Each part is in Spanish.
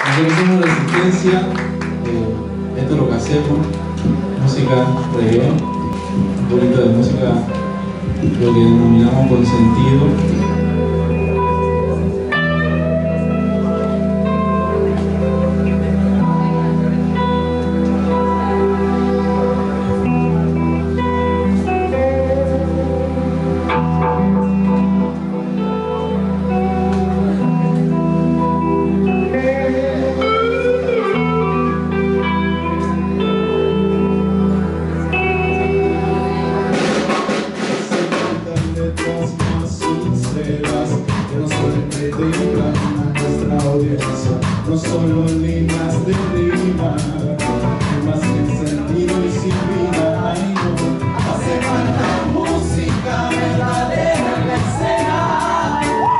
Nosotros somos Resistencia, esto es lo que hacemos, música reggae, un poquito de música, lo que denominamos con sentido. No solo líneas de rima, más sin sentido y sin vida. Ay, no. Hace falta música verdadera en la escena.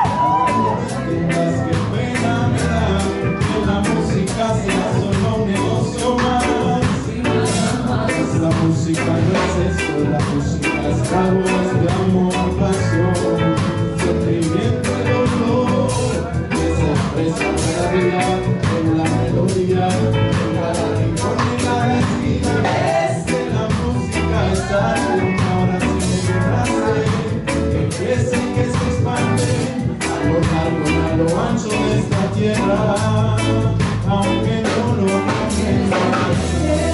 Que pena me da que la música sea solo un negocio más. La música no es eso, la música es voz de amor, pasión, sentimiento y dolor, que se expresa cada día en la melodía, en cada rincón y cada esquina. Es que la música es algo que ahora sí me nace, que crece y que se expande a lo largo y a lo ancho de esta tierra, aunque no lo pienses.